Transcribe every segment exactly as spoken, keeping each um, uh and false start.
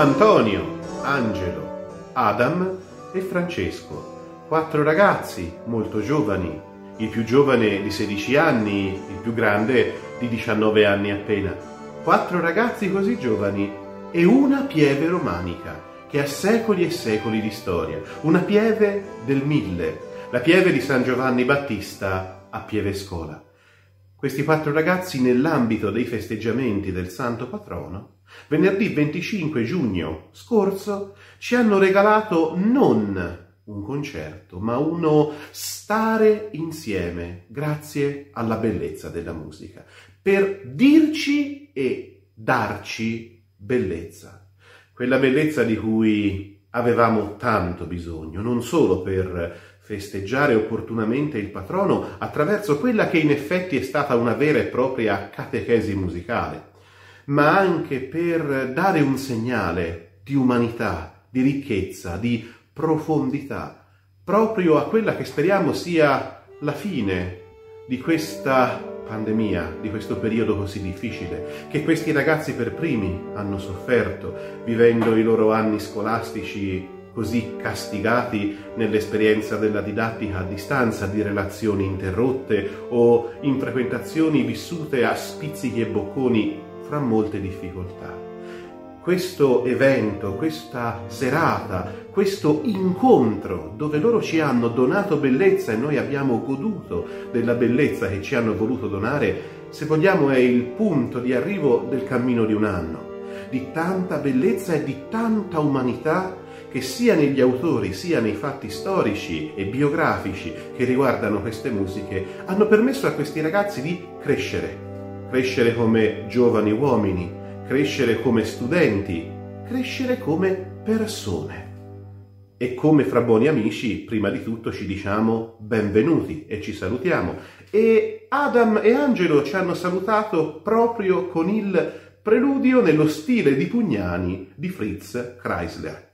Antonio, Angelo, Adam e Francesco, quattro ragazzi molto giovani, il più giovane di sedici anni, il più grande di diciannove anni appena. Quattro ragazzi così giovani e una pieve romanica che ha secoli e secoli di storia, una pieve del Mille, la pieve di San Giovanni Battista a Pieve Scola. Questi quattro ragazzi, nell'ambito dei festeggiamenti del Santo Patrono, venerdì venticinque giugno scorso ci hanno regalato non un concerto, ma uno stare insieme grazie alla bellezza della musica, per dirci e darci bellezza. Quella bellezza di cui avevamo tanto bisogno, non solo per festeggiare opportunamente il patrono attraverso quella che in effetti è stata una vera e propria catechesi musicale, ma anche per dare un segnale di umanità, di ricchezza, di profondità, proprio a quella che speriamo sia la fine di questa pandemia, di questo periodo così difficile, che questi ragazzi per primi hanno sofferto, vivendo i loro anni scolastici così castigati nell'esperienza della didattica a distanza, di relazioni interrotte o in frequentazioni vissute a spizzichi e bocconi fra molte difficoltà. Questo evento, questa serata, questo incontro dove loro ci hanno donato bellezza e noi abbiamo goduto della bellezza che ci hanno voluto donare, se vogliamo è il punto di arrivo del cammino di un anno, di tanta bellezza e di tanta umanità che sia negli autori sia nei fatti storici e biografici che riguardano queste musiche hanno permesso a questi ragazzi di crescere, crescere come giovani uomini, crescere come studenti, crescere come persone. E come fra buoni amici, prima di tutto ci diciamo benvenuti e ci salutiamo. E Adam e Angelo ci hanno salutato proprio con il preludio nello stile di Pugnani di Fritz Kreisler.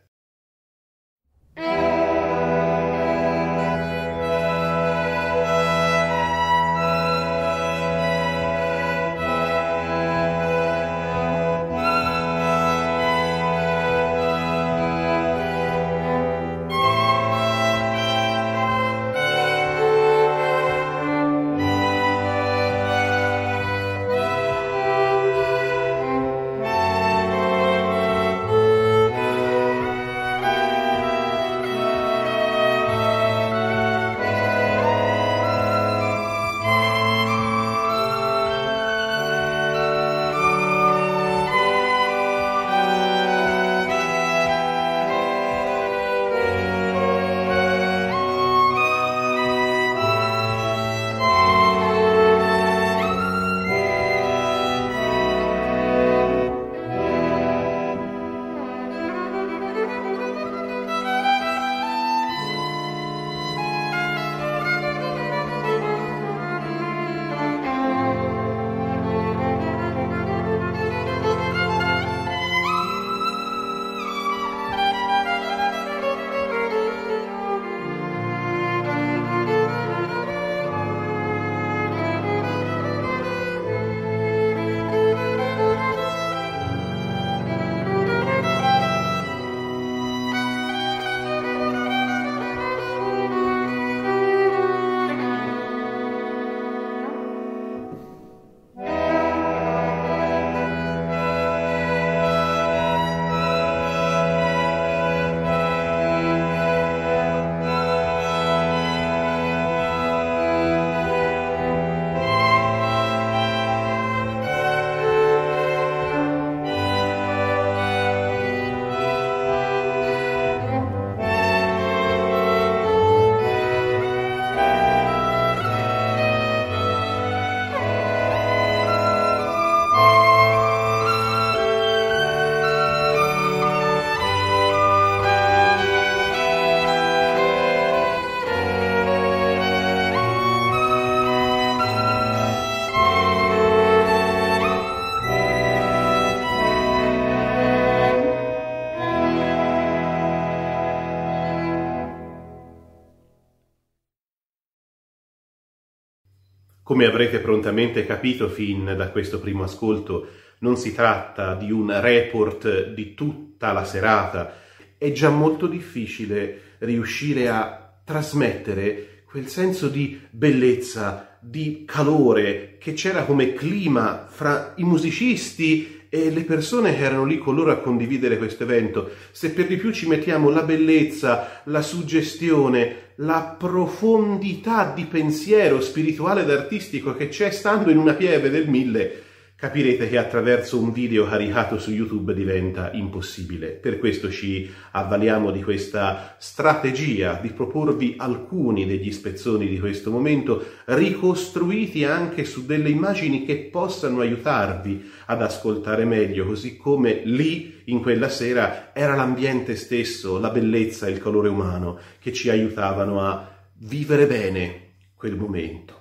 Come avrete prontamente capito fin da questo primo ascolto, non si tratta di un report di tutta la serata. È già molto difficile riuscire a trasmettere quel senso di bellezza, di calore che c'era come clima fra i musicisti e le persone che erano lì con loro a condividere questo evento. Se per di più ci mettiamo la bellezza, la suggestione, la profondità di pensiero spirituale ed artistico che c'è stando in una pieve del Mille, capirete che attraverso un video caricato su YouTube diventa impossibile. Per questo ci avvaliamo di questa strategia di proporvi alcuni degli spezzoni di questo momento, ricostruiti anche su delle immagini che possano aiutarvi ad ascoltare meglio, così come lì, in quella sera, era l'ambiente stesso, la bellezza e il colore umano che ci aiutavano a vivere bene quel momento.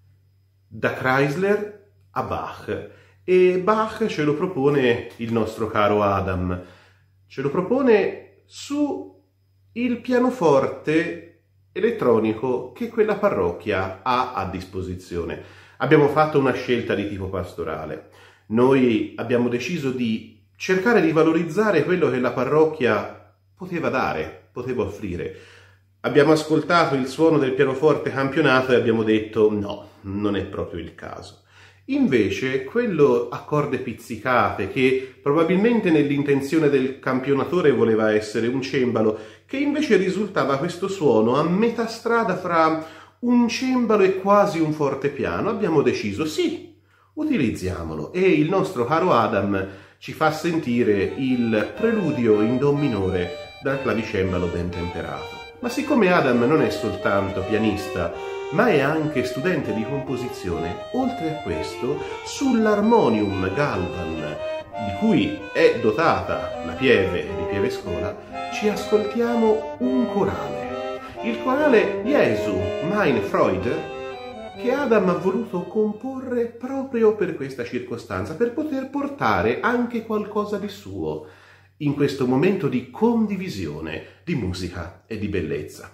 Da Kreisler a Bach. E Bach ce lo propone il nostro caro Adam, ce lo propone su il pianoforte elettronico che quella parrocchia ha a disposizione. Abbiamo fatto una scelta di tipo pastorale. Noi abbiamo deciso di cercare di valorizzare quello che la parrocchia poteva dare, poteva offrire. Abbiamo ascoltato il suono del pianoforte campionato e abbiamo detto no, non è proprio il caso. Invece, quello a corde pizzicate, che probabilmente nell'intenzione del campionatore voleva essere un cembalo, che invece risultava questo suono a metà strada fra un cembalo e quasi un fortepiano, abbiamo deciso sì, utilizziamolo. E il nostro caro Adam ci fa sentire il preludio in do minore dal clavicembalo ben temperato. Ma siccome Adam non è soltanto pianista, ma è anche studente di composizione, oltre a questo, sull'armonium Galvan, di cui è dotata la Pieve di Pieve Scola, ci ascoltiamo un corale. Il corale Jesu, mein Freud, che Adam ha voluto comporre proprio per questa circostanza, per poter portare anche qualcosa di suo in questo momento di condivisione di musica e di bellezza.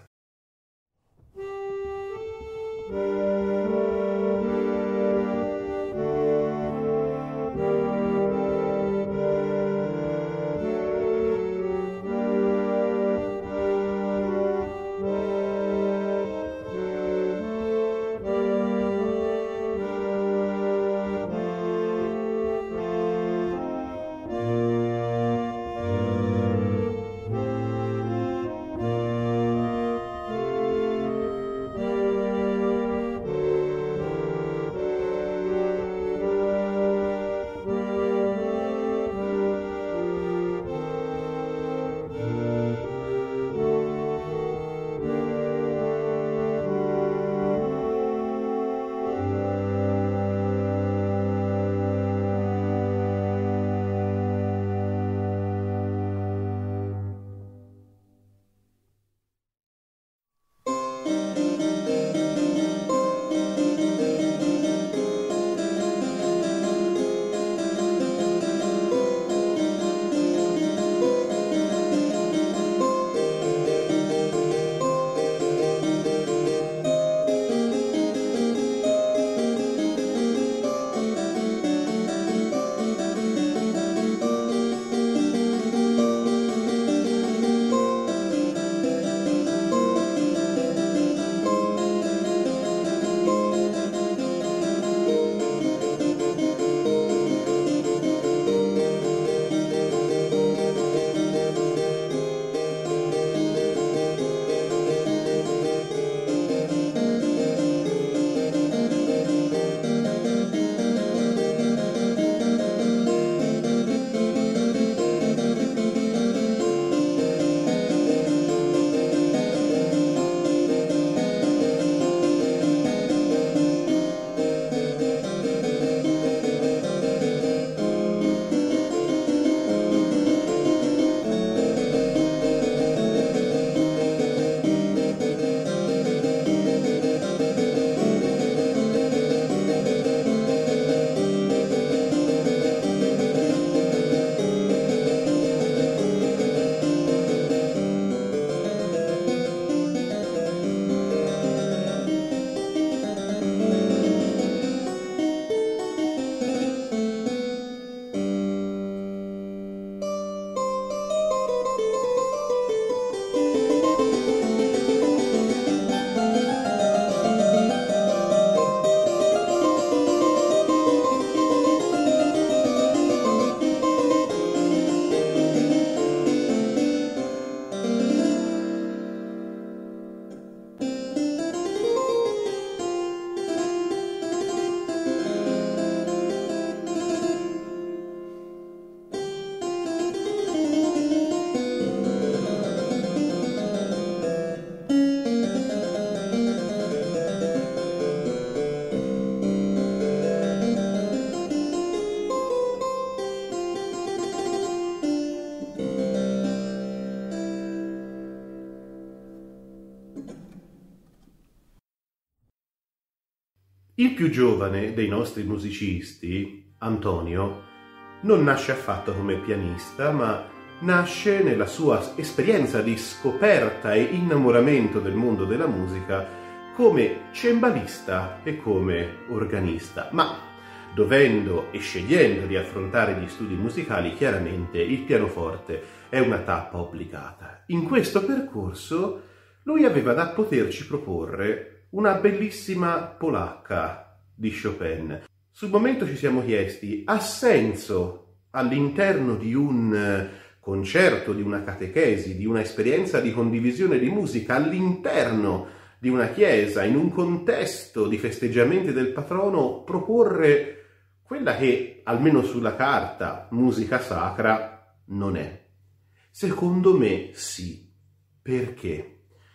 Il più giovane dei nostri musicisti, Antonio, non nasce affatto come pianista, ma nasce nella sua esperienza di scoperta e innamoramento del mondo della musica come cembalista e come organista, ma dovendo e scegliendo di affrontare gli studi musicali, chiaramente il pianoforte è una tappa obbligata. In questo percorso lui aveva da poterci proporre una bellissima polacca di Chopin. Sul momento ci siamo chiesti: ha senso all'interno di un concerto, di una catechesi, di una esperienza di condivisione di musica, all'interno di una chiesa, in un contesto di festeggiamenti del patrono, proporre quella che, almeno sulla carta, musica sacra non è? Secondo me sì. Perché?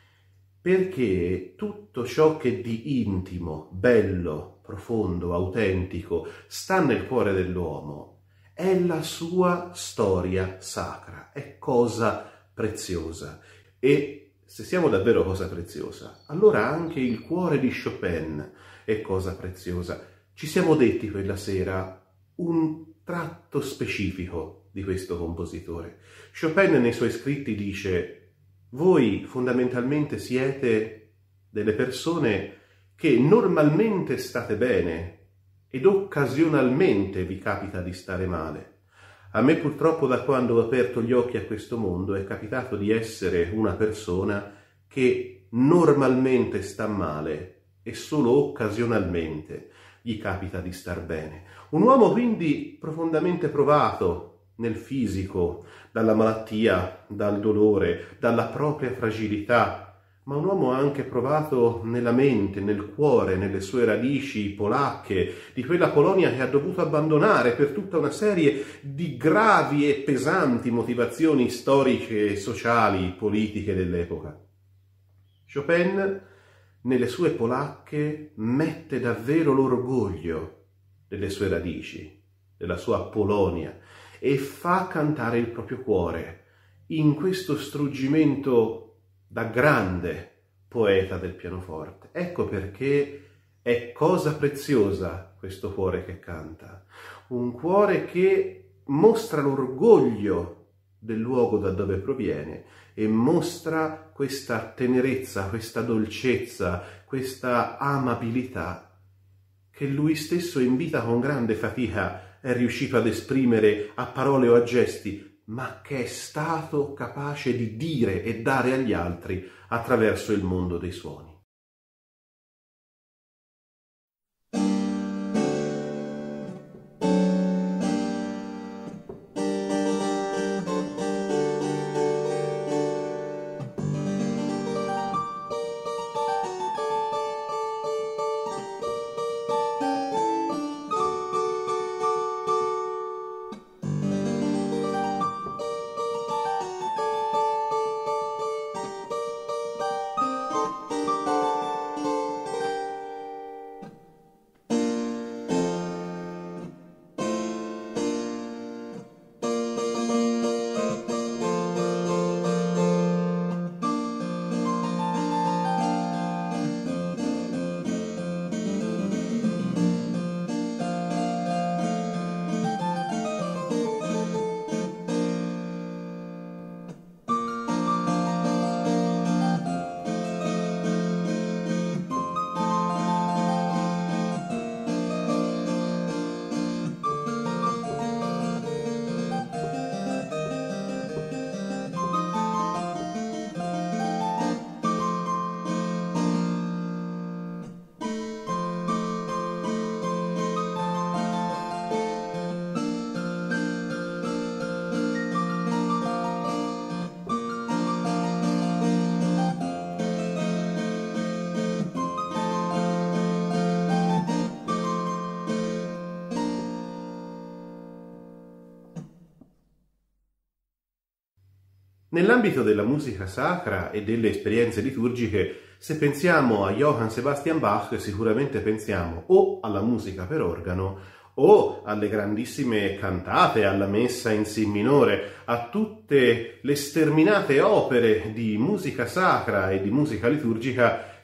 Perché tutto ciò che di intimo, bello, profondo, autentico sta nel cuore dell'uomo è la sua storia sacra, è cosa preziosa. E se siamo davvero cosa preziosa, allora anche il cuore di Chopin è cosa preziosa. Ci siamo detti quella sera un tratto specifico di questo compositore. Chopin nei suoi scritti dice: voi fondamentalmente siete delle persone che normalmente state bene ed occasionalmente vi capita di stare male. A me purtroppo, da quando ho aperto gli occhi a questo mondo, è capitato di essere una persona che normalmente sta male e solo occasionalmente gli capita di star bene. Un uomo quindi profondamente provato nel fisico, dalla malattia, dal dolore, dalla propria fragilità, ma un uomo anche provato nella mente, nel cuore, nelle sue radici polacche, di quella Polonia che ha dovuto abbandonare per tutta una serie di gravi e pesanti motivazioni storiche, sociali, politiche dell'epoca. Chopin, nelle sue polacche, mette davvero l'orgoglio delle sue radici, della sua Polonia, e fa cantare il proprio cuore in questo struggimento da grande poeta del pianoforte. Ecco perché è cosa preziosa questo cuore che canta, un cuore che mostra l'orgoglio del luogo da dove proviene e mostra questa tenerezza, questa dolcezza, questa amabilità che lui stesso in vita con grande fatica è riuscito ad esprimere a parole o a gesti, ma che è stato capace di dire e dare agli altri attraverso il mondo dei suoni. Nell'ambito della musica sacra e delle esperienze liturgiche, se pensiamo a Johann Sebastian Bach, sicuramente pensiamo o alla musica per organo o alle grandissime cantate, alla messa in si minore, a tutte le sterminate opere di musica sacra e di musica liturgica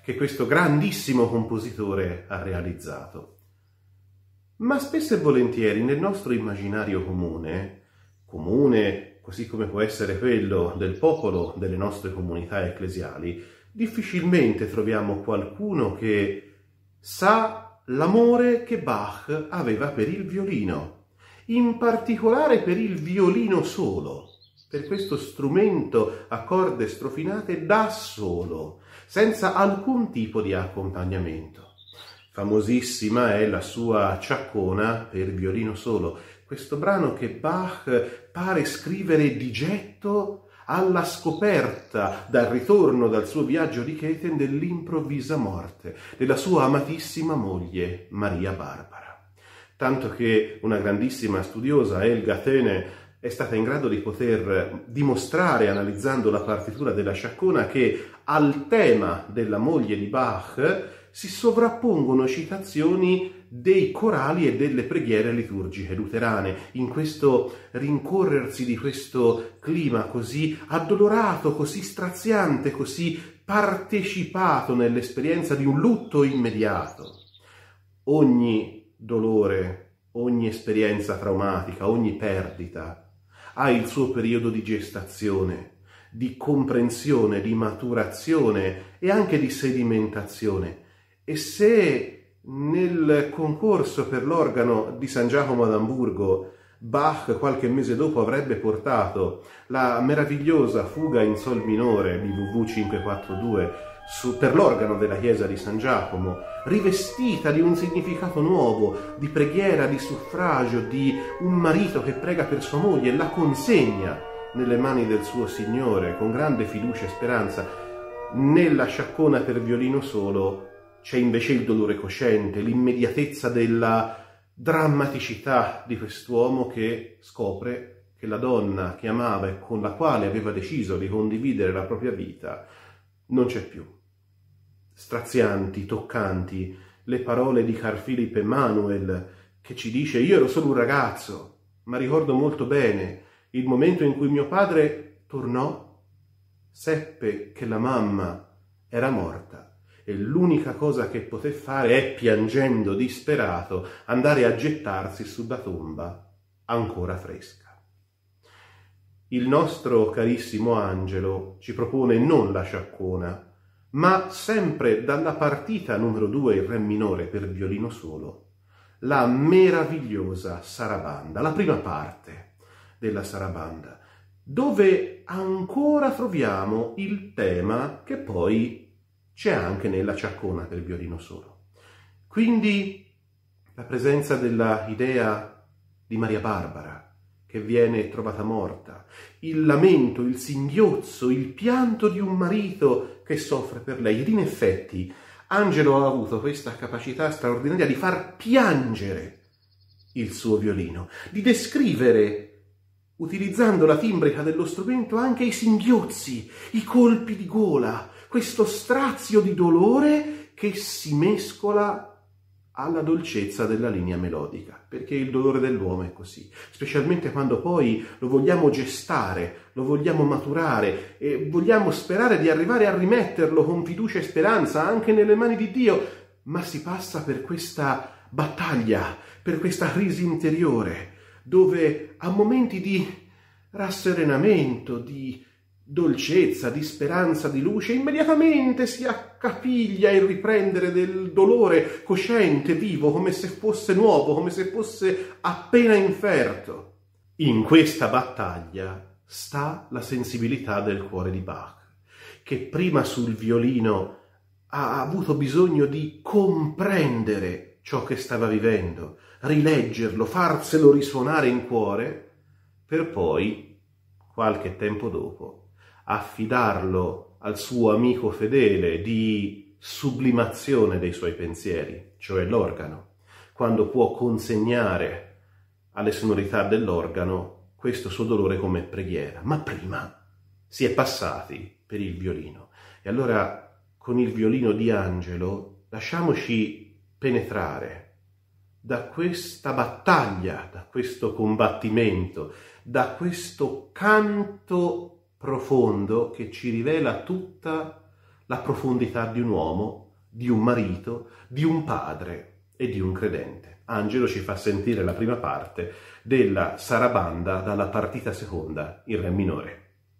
che questo grandissimo compositore ha realizzato. Ma spesso e volentieri nel nostro immaginario comune, comune così come può essere quello del popolo delle nostre comunità ecclesiali, difficilmente troviamo qualcuno che sa l'amore che Bach aveva per il violino, in particolare per il violino solo, per questo strumento a corde strofinate da solo, senza alcun tipo di accompagnamento. Famosissima è la sua Ciaccona per violino solo, questo brano che Bach pare scrivere di getto alla scoperta, dal ritorno dal suo viaggio di Cheten, dell'improvvisa morte della sua amatissima moglie Maria Barbara. Tanto che una grandissima studiosa, Helga Thöne, è stata in grado di poter dimostrare, analizzando la partitura della Ciaccona, che al tema della moglie di Bach si sovrappongono citazioni dei corali e delle preghiere liturgiche luterane, in questo rincorrersi di questo clima così addolorato, così straziante, così partecipato nell'esperienza di un lutto immediato. Ogni dolore, ogni esperienza traumatica, ogni perdita ha il suo periodo di gestazione, di comprensione, di maturazione e anche di sedimentazione. E se nel concorso per l'organo di San Giacomo d'Amburgo Bach qualche mese dopo avrebbe portato la meravigliosa fuga in sol minore B V V cinquecentoquarantadue su, per l'organo della chiesa di San Giacomo, rivestita di un significato nuovo, di preghiera, di suffragio, di un marito che prega per sua moglie e la consegna nelle mani del suo Signore con grande fiducia e speranza, nella Ciaccona per violino solo c'è invece il dolore cosciente, l'immediatezza della drammaticità di quest'uomo che scopre che la donna che amava e con la quale aveva deciso di condividere la propria vita non c'è più. Strazianti, toccanti, le parole di Carl Philipp Emanuel che ci dice: io ero solo un ragazzo, ma ricordo molto bene il momento in cui mio padre tornò, seppe che la mamma era morta e l'unica cosa che poté fare è, piangendo disperato, andare a gettarsi sulla tomba ancora fresca. Il nostro carissimo Angelo ci propone non la Ciaccona, ma sempre dalla partita numero due, il Re minore per violino solo, la meravigliosa Sarabanda, la prima parte della Sarabanda, dove ancora troviamo il tema che poi c'è anche nella Ciaccona per violino solo. Quindi la presenza della idea di Maria Barbara, che viene trovata morta, il lamento, il singhiozzo, il pianto di un marito che soffre per lei. Ed in effetti Angelo ha avuto questa capacità straordinaria di far piangere il suo violino, di descrivere, utilizzando la timbrica dello strumento, anche i singhiozzi, i colpi di gola, questo strazio di dolore che si mescola alla dolcezza della linea melodica, perché il dolore dell'uomo è così, specialmente quando poi lo vogliamo gestare, lo vogliamo maturare e vogliamo sperare di arrivare a rimetterlo con fiducia e speranza anche nelle mani di Dio, ma si passa per questa battaglia, per questa crisi interiore, dove a momenti di rasserenamento, di dolcezza, di speranza, di luce, immediatamente si accapiglia il riprendere del dolore cosciente, vivo, come se fosse nuovo, come se fosse appena inferto. In questa battaglia sta la sensibilità del cuore di Bach, che prima sul violino ha avuto bisogno di comprendere ciò che stava vivendo, rileggerlo, farselo risuonare in cuore, per poi, qualche tempo dopo, affidarlo al suo amico fedele di sublimazione dei suoi pensieri, cioè l'organo, quando può consegnare alle sonorità dell'organo questo suo dolore come preghiera. Ma prima si è passati per il violino. E allora, con il violino di Angelo, lasciamoci penetrare da questa battaglia, da questo combattimento, da questo canto profondo che ci rivela tutta la profondità di un uomo, di un marito, di un padre e di un credente. Angelo ci fa sentire la prima parte della sarabanda dalla partita seconda in re minore.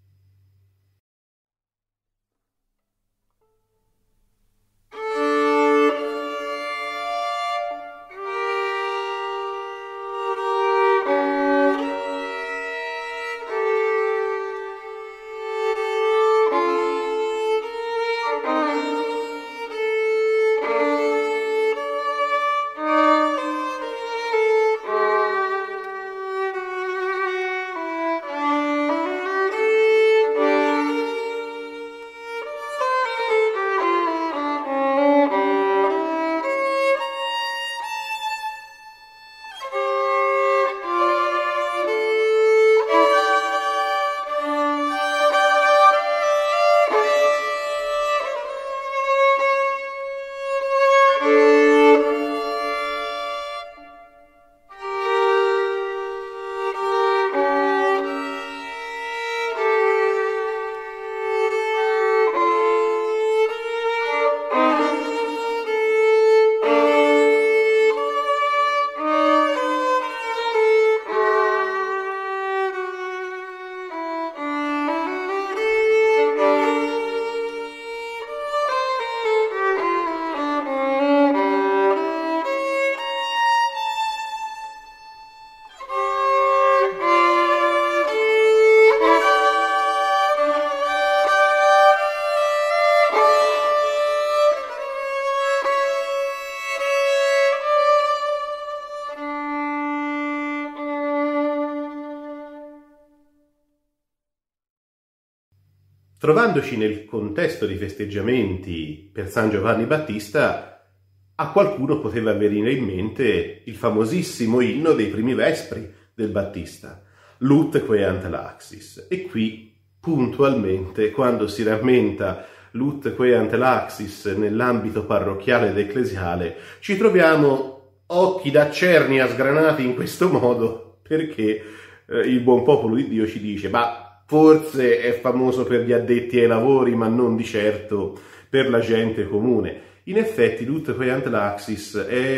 Trovandoci nel contesto di festeggiamenti per San Giovanni Battista, a qualcuno poteva venire in mente il famosissimo inno dei primi vespri del Battista, Lut queant laxis. E qui, puntualmente, quando si rammenta Lut queant laxis nell'ambito parrocchiale ed ecclesiale, ci troviamo occhi da cernia sgranati in questo modo, perché eh, il buon popolo di Dio ci dice: ma forse è famoso per gli addetti ai lavori, ma non di certo per la gente comune. In effetti, Lut queant laxis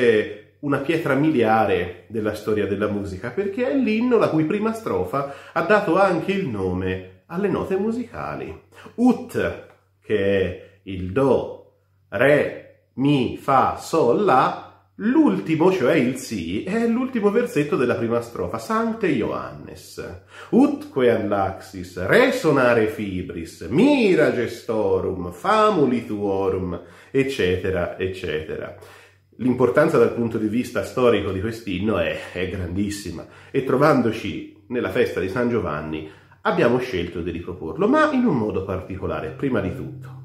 è una pietra miliare della storia della musica, perché è l'inno la cui prima strofa ha dato anche il nome alle note musicali. Ut, che è il Do, Re, Mi, Fa, Sol, La. L'ultimo, cioè il Si, è l'ultimo versetto della prima strofa, Sancte Ioannes. Ut queant laxis, re sonare fibris, mira gestorum, famuli tuorum, eccetera, eccetera. L'importanza dal punto di vista storico di quest'inno è, è grandissima, e trovandoci nella festa di San Giovanni abbiamo scelto di riproporlo, ma in un modo particolare. Prima di tutto,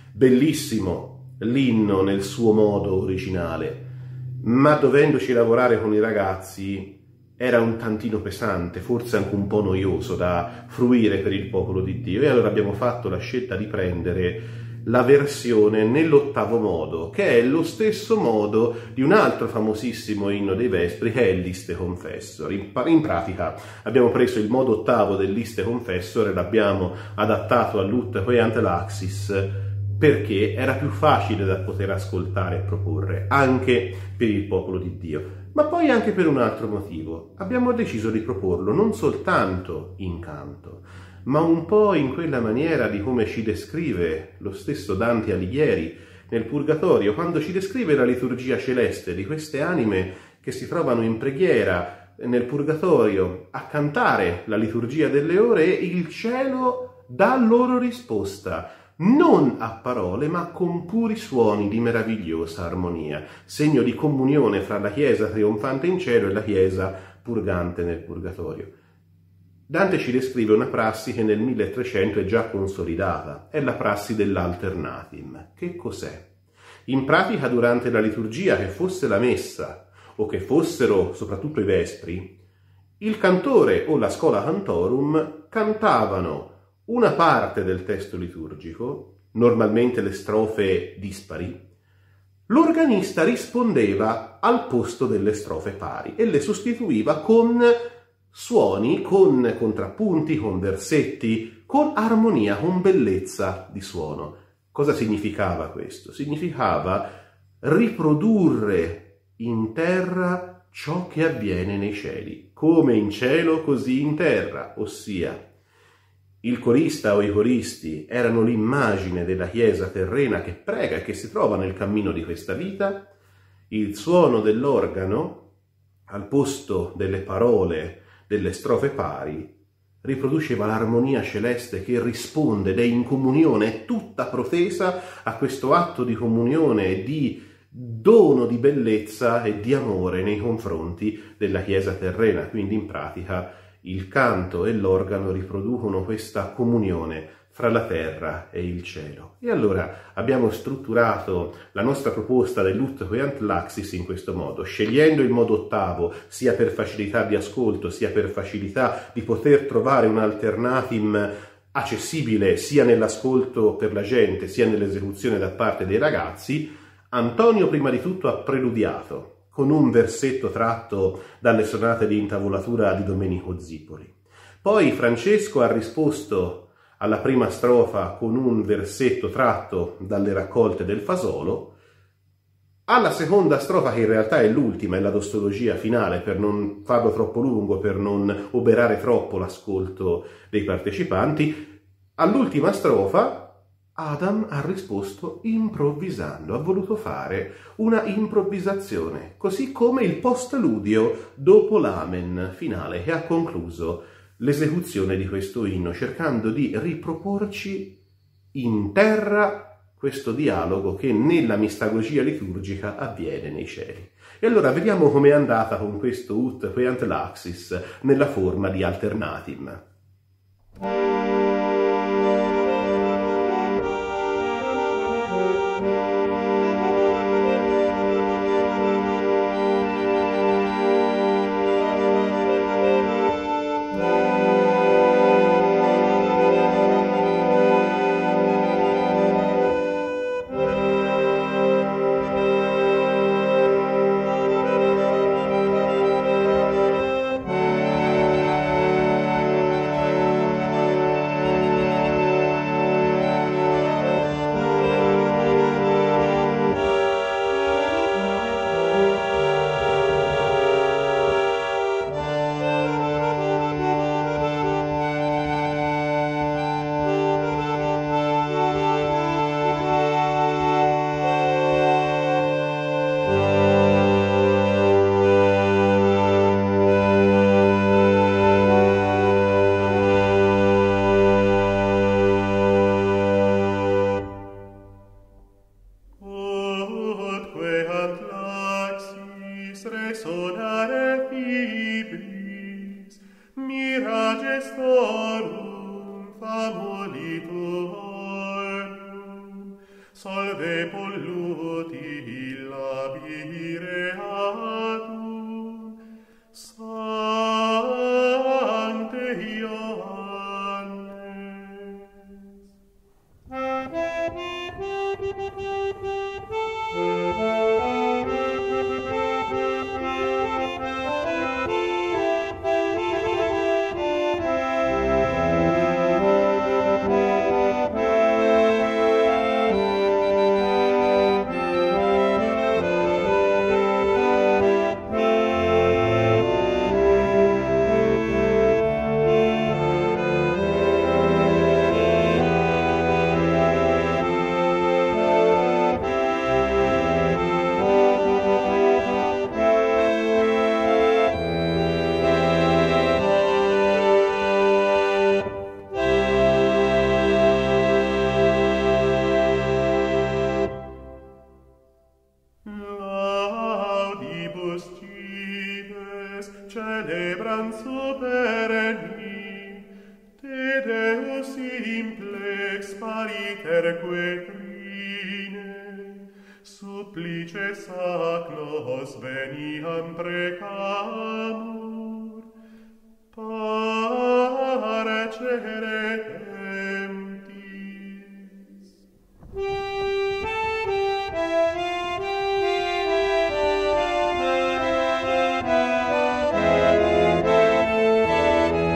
bellissimo l'inno nel suo modo originale, ma dovendoci lavorare con i ragazzi era un tantino pesante, forse anche un po' noioso da fruire per il popolo di Dio, e allora abbiamo fatto la scelta di prendere la versione nell'ottavo modo, che è lo stesso modo di un altro famosissimo inno dei Vespri, che è il Liste Confessor. In, in pratica abbiamo preso il modo ottavo del Liste Confessor e l'abbiamo adattato a Lut queant laxis, perché era più facile da poter ascoltare e proporre, anche per il popolo di Dio. Ma poi anche per un altro motivo. Abbiamo deciso di proporlo non soltanto in canto, ma un po' in quella maniera di come ci descrive lo stesso Dante Alighieri nel Purgatorio, quando ci descrive la liturgia celeste di queste anime che si trovano in preghiera nel Purgatorio a cantare la liturgia delle ore, e il cielo dà loro risposta, non a parole, ma con puri suoni di meravigliosa armonia, segno di comunione fra la Chiesa trionfante in cielo e la Chiesa purgante nel Purgatorio. Dante ci descrive una prassi che nel milletrecento è già consolidata, è la prassi dell'alternatim. Che cos'è? In pratica, durante la liturgia, che fosse la messa o che fossero soprattutto i vespri, il cantore o la schola cantorum cantavano una parte del testo liturgico, normalmente le strofe dispari. L'organista rispondeva al posto delle strofe pari e le sostituiva con suoni, con contrappunti, con versetti, con armonia, con bellezza di suono. Cosa significava questo? Significava riprodurre in terra ciò che avviene nei cieli, come in cielo così in terra, ossia il corista o i coristi erano l'immagine della Chiesa terrena che prega e che si trova nel cammino di questa vita. Il suono dell'organo, al posto delle parole delle strofe pari, riproduceva l'armonia celeste che risponde ed è in comunione, è tutta protesa a questo atto di comunione e di dono di bellezza e di amore nei confronti della Chiesa terrena. Quindi in pratica il canto e l'organo riproducono questa comunione fra la terra e il cielo. E allora abbiamo strutturato la nostra proposta dell'Ut Queant Laxis in questo modo, scegliendo il modo ottavo sia per facilità di ascolto, sia per facilità di poter trovare un alternatim accessibile sia nell'ascolto per la gente, sia nell'esecuzione da parte dei ragazzi. Antonio prima di tutto ha preludiato con un versetto tratto dalle sonate di intavolatura di Domenico Zipoli. Poi Francesco ha risposto alla prima strofa con un versetto tratto dalle raccolte del Fasolo. Alla seconda strofa, che in realtà è l'ultima, è la dostologia finale, per non farlo troppo lungo, per non oberare troppo l'ascolto dei partecipanti, all'ultima strofa Adam ha risposto improvvisando, ha voluto fare una improvvisazione, così come il postludio dopo l'amen finale che ha concluso l'esecuzione di questo inno, cercando di riproporci in terra questo dialogo che nella mistagogia liturgica avviene nei cieli. E allora vediamo com'è andata con questo Ut Queant Laxis nella forma di alternatim.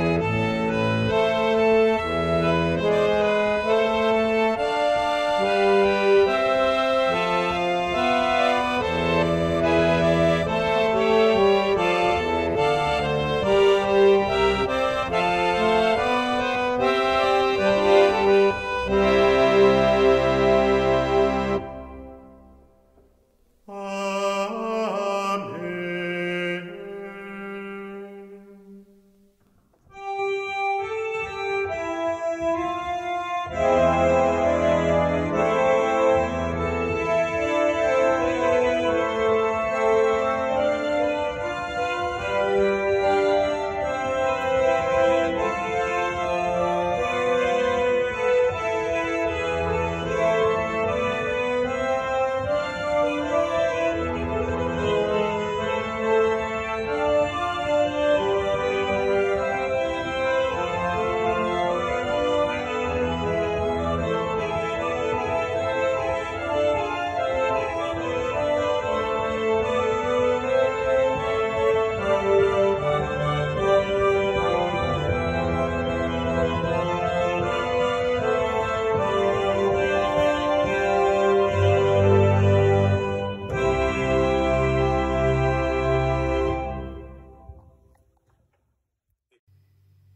Thank you.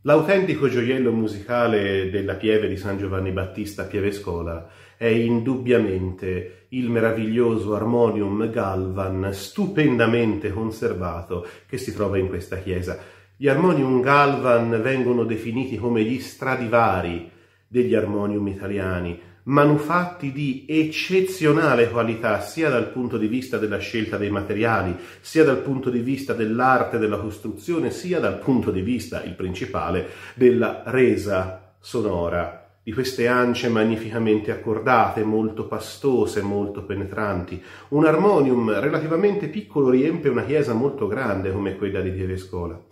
L'autentico gioiello musicale della Pieve di San Giovanni Battista a Pievescola è indubbiamente il meraviglioso armonium Galvan, stupendamente conservato, che si trova in questa chiesa. Gli armonium Galvan vengono definiti come gli Stradivari degli armonium italiani, manufatti di eccezionale qualità sia dal punto di vista della scelta dei materiali, sia dal punto di vista dell'arte della costruzione, sia dal punto di vista, il principale, della resa sonora di queste ance magnificamente accordate, molto pastose, molto penetranti. Un armonium relativamente piccolo riempie una chiesa molto grande come quella di Pievescola.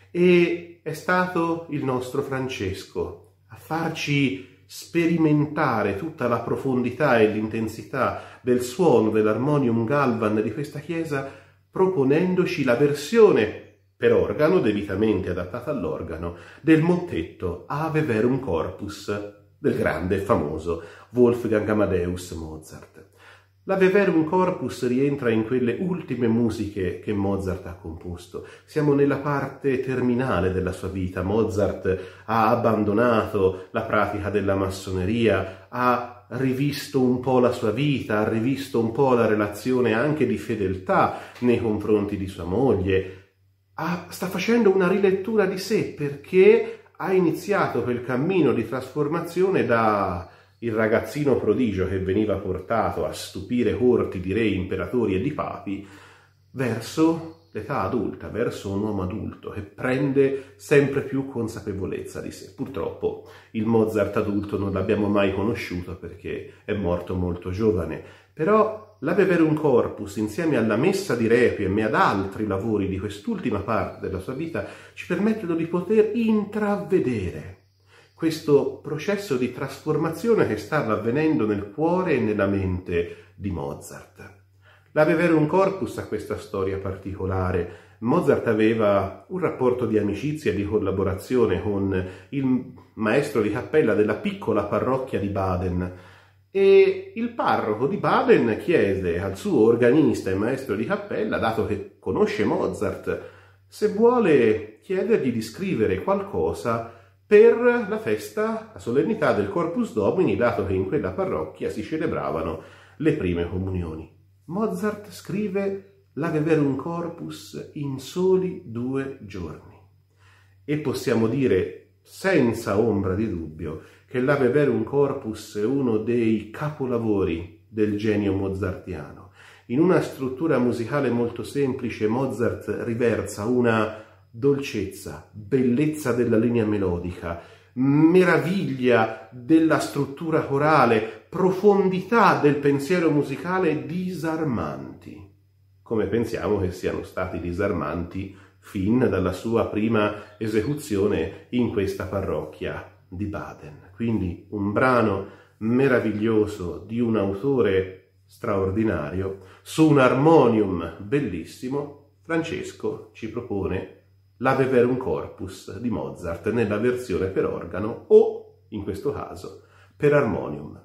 E è stato il nostro Francesco a farci sperimentare tutta la profondità e l'intensità del suono dell'armonium Galvan di questa chiesa, proponendoci la versione per organo, debitamente adattata all'organo, del mottetto Ave Verum Corpus del grande e famoso Wolfgang Amadeus Mozart. L'Ave Verum Corpus rientra in quelle ultime musiche che Mozart ha composto. Siamo nella parte terminale della sua vita. Mozart ha abbandonato la pratica della massoneria, ha rivisto un po' la sua vita, ha rivisto un po' la relazione anche di fedeltà nei confronti di sua moglie. Ha, sta facendo una rilettura di sé perché ha iniziato quel cammino di trasformazione da il ragazzino prodigio che veniva portato a stupire corti di re, imperatori e di papi, verso l'età adulta, verso un uomo adulto che prende sempre più consapevolezza di sé. Purtroppo il Mozart adulto non l'abbiamo mai conosciuto perché è morto molto giovane, però l'Ave Verum Corpus, insieme alla Messa di Requiem e ad altri lavori di quest'ultima parte della sua vita, ci permettono di poter intravedere questo processo di trasformazione che stava avvenendo nel cuore e nella mente di Mozart. L'Ave Verum Corpus ha questa storia particolare. Mozart aveva un rapporto di amicizia e di collaborazione con il maestro di cappella della piccola parrocchia di Baden, e il parroco di Baden chiese al suo organista e maestro di cappella, dato che conosce Mozart, se vuole chiedergli di scrivere qualcosa per la festa, la solennità del Corpus Domini, dato che in quella parrocchia si celebravano le prime comunioni. Mozart scrive l'Ave Verum Corpus in soli due giorni. E possiamo dire, senza ombra di dubbio, che l'Ave Verum Corpus è uno dei capolavori del genio mozartiano. In una struttura musicale molto semplice, Mozart riversa una dolcezza, bellezza della linea melodica, meraviglia della struttura corale, profondità del pensiero musicale disarmanti, come pensiamo che siano stati disarmanti fin dalla sua prima esecuzione in questa parrocchia di Baden. Quindi un brano meraviglioso di un autore straordinario su un armonium bellissimo. Francesco ci propone l'Ave Verum Corpus di Mozart nella versione per organo o, in questo caso, per armonium.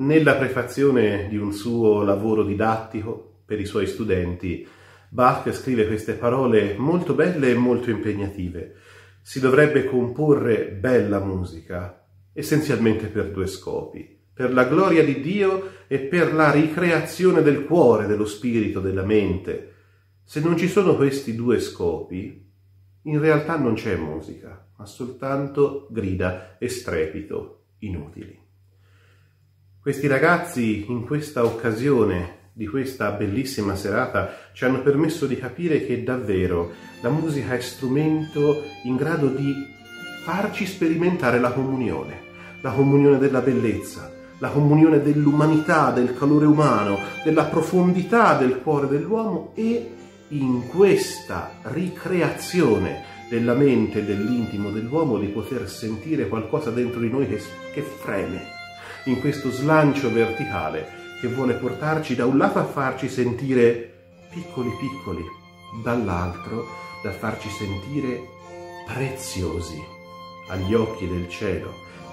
Nella prefazione di un suo lavoro didattico per i suoi studenti, Bach scrive queste parole molto belle e molto impegnative. Si dovrebbe comporre bella musica, essenzialmente per due scopi: per la gloria di Dio e per la ricreazione del cuore, dello spirito, della mente. Se non ci sono questi due scopi, in realtà non c'è musica, ma soltanto grida e strepito inutili. Questi ragazzi, in questa occasione di questa bellissima serata, ci hanno permesso di capire che davvero la musica è strumento in grado di farci sperimentare la comunione, la comunione della bellezza, la comunione dell'umanità, del calore umano, della profondità del cuore dell'uomo, e in questa ricreazione della mente e dell'intimo dell'uomo di poter sentire qualcosa dentro di noi che, che freme, in questo slancio verticale che vuole portarci da un lato a farci sentire piccoli piccoli, dall'altro da farci sentire preziosi agli occhi del cielo.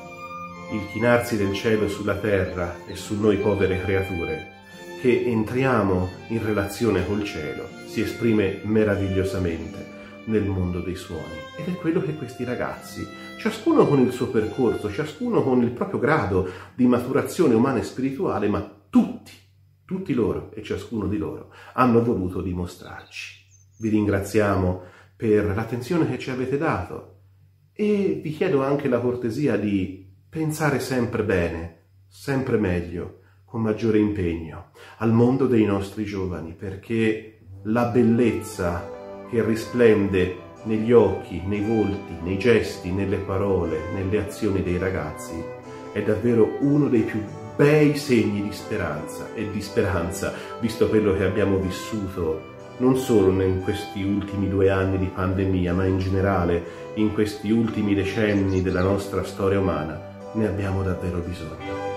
Il chinarsi del cielo sulla terra e su noi povere creature, che entriamo in relazione col cielo, si esprime meravigliosamente nel mondo dei suoni. Ed è quello che questi ragazzi, ciascuno con il suo percorso, ciascuno con il proprio grado di maturazione umana e spirituale, ma tutti, tutti loro e ciascuno di loro hanno voluto dimostrarci. Vi ringraziamo per l'attenzione che ci avete dato e vi chiedo anche la cortesia di pensare sempre bene, sempre meglio, con maggiore impegno al mondo dei nostri giovani, perché la bellezza che risplende negli occhi, nei volti, nei gesti, nelle parole, nelle azioni dei ragazzi è davvero uno dei più bei segni di speranza e di speranza, visto quello che abbiamo vissuto non solo in questi ultimi due anni di pandemia, ma in generale in questi ultimi decenni della nostra storia umana. Ne abbiamo davvero bisogno.